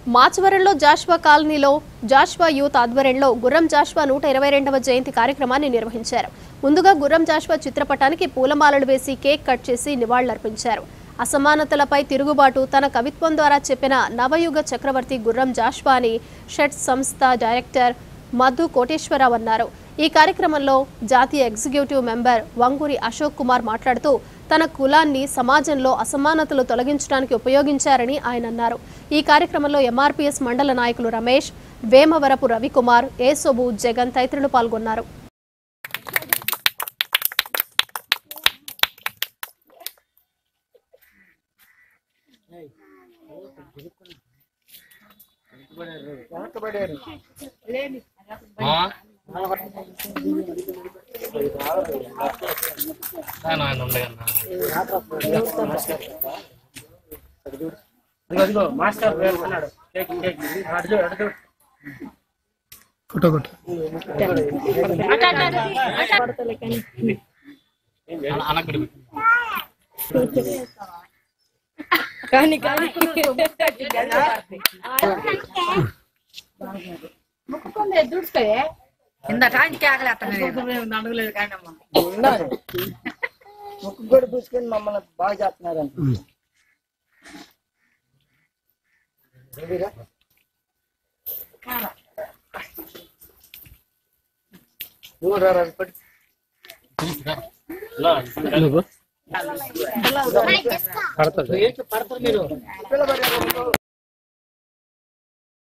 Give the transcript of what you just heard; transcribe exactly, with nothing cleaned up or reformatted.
మాచవరంలో జాష్వా కాలనీలో జాష్వా యూత్ ఆధ్వర్యంలో గుర్రం జాష్వా నూట ఇరవై రెండవ జయంతి కార్యక్రమాన్ని నిర్వహించారు. ముందుగా గుర్రం జాష్వా చిత్రపటానికి పూలమాలలు వేసి కేక్ కట్ చేసి నివాళులర్పించారు. అసమానతలపై తిరుగుబాటు తన కవిత్వం ద్వారా చెప్పిన నవయుగ చక్రవర్తి గుర్రం జాష్వా అని షెట్ సంస్థ డైరెక్టర్ మధు కోటేశ్వరరావు అన్నారు. ఈ కార్యక్రమంలో జాతీయ ఎగ్జిక్యూటివ్ మెంబర్ వంగూరి అశోక్ కుమార్ మాట్లాడుతూ తన కులాన్ని సమాజంలో అసమానతలు తొలగించడానికి ఉపయోగించారని ఆయన అన్నారు. ఈ కార్యక్రమంలో ఎంఆర్పీఎస్ మండల నాయకులు రమేష్, వేమవరపు రవికుమార్, ఏసోబు, జగన్ తదితరులు పాల్గొన్నారు. కానీ కానీ ముక్కుకుంది ఎదురుస్తే ఇంత కాంచి ఆగలేలేదు కానీ ముక్కు కూడా పూసుకొని మమ్మల్ని బాగా చేస్తున్నారు. పడతారు మీరు